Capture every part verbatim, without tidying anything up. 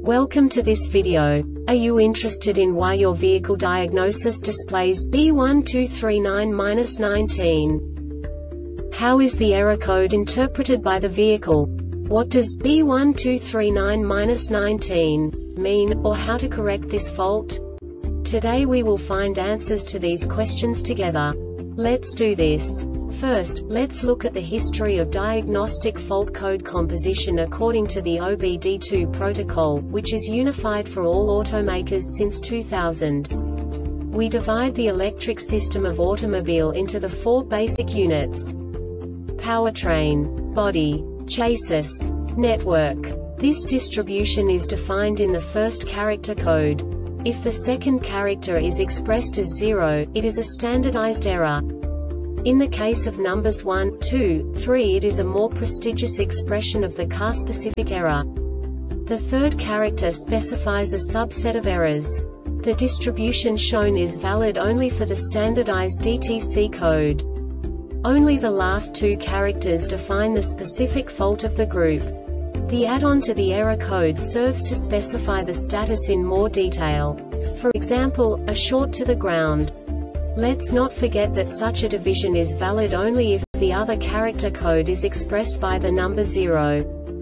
Welcome to this video. Are you interested in why your vehicle diagnosis displays B one two three nine dash nineteen? How is the error code interpreted by the vehicle? What does B one two three nine dash nineteen mean, or how to correct this fault? Today we will find answers to these questions together. Let's do this. First, let's look at the history of diagnostic fault code composition according to the O B D two protocol, which is unified for all automakers since two thousand. We divide the electric system of automobile into the four basic units: powertrain, body, chassis, network. This distribution is defined in the first character code. If the second character is expressed as zero, it is a standardized error. In the case of numbers one, two, three, it is a more prestigious expression of the car-specific error. The third character specifies a subset of errors. The distribution shown is valid only for the standardized D T C code. Only the last two characters define the specific fault of the group. The add-on to the error code serves to specify the status in more detail. For example, a short to the ground. Let's not forget that such a division is valid only if the other character code is expressed by the number zero.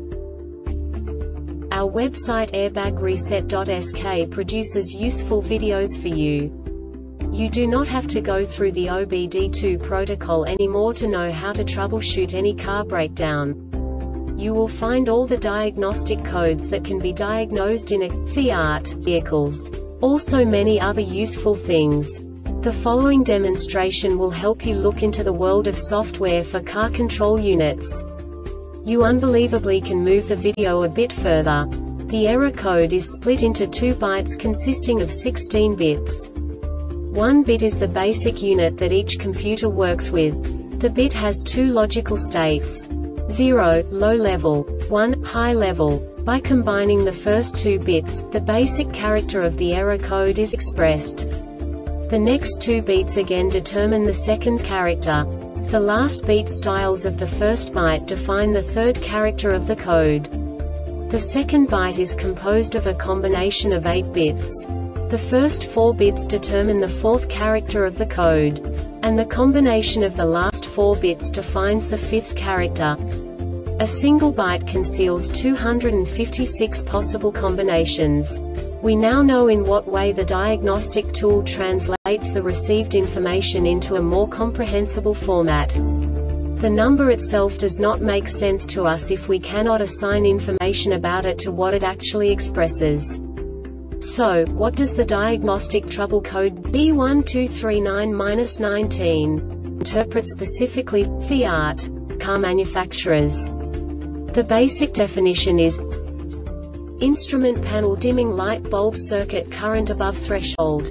Our website airbag reset dot S K produces useful videos for you. You do not have to go through the O B D two protocol anymore to know how to troubleshoot any car breakdown. You will find all the diagnostic codes that can be diagnosed in a Fiat vehicles. Also many other useful things. The following demonstration will help you look into the world of software for car control units. You unbelievably can move the video a bit further. The error code is split into two bytes consisting of sixteen bits. One bit is the basic unit that each computer works with. The bit has two logical states: zero, low level, one, high level. By combining the first two bits, the basic character of the error code is expressed. The next two beats again determine the second character. The last beat styles of the first byte define the third character of the code. The second byte is composed of a combination of eight bits. The first four bits determine the fourth character of the code. And the combination of the last four bits defines the fifth character. A single byte conceals two hundred fifty-six possible combinations. We now know in what way the diagnostic tool translates the received information into a more comprehensible format. The number itself does not make sense to us if we cannot assign information about it to what it actually expresses. So, what does the diagnostic trouble code B one two three nine dash nineteen interpret specifically for Fiat car manufacturers? The basic definition is instrument panel dimming light bulb circuit current above threshold.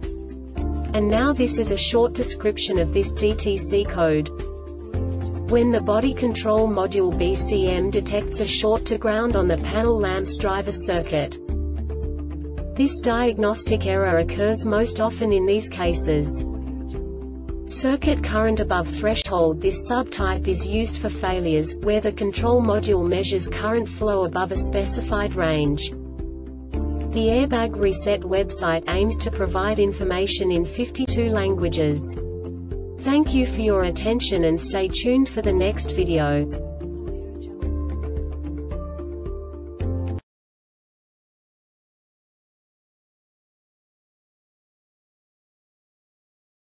And now this is a short description of this D T C code. When the body control module B C M detects a short to ground on the panel lamp's driver circuit. This diagnostic error occurs most often in these cases: circuit current above threshold. This subtype is used for failures, where the control module measures current flow above a specified range. The Airbag Reset website aims to provide information in fifty-two languages. Thank you for your attention and stay tuned for the next video.